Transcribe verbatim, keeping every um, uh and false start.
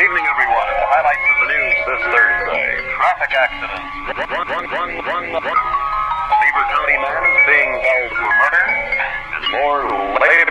evening, everyone. The highlights of the news this Thursday. Traffic accidents. One, one, one, one, one. A Beaver County man is being held for murder. And more labor.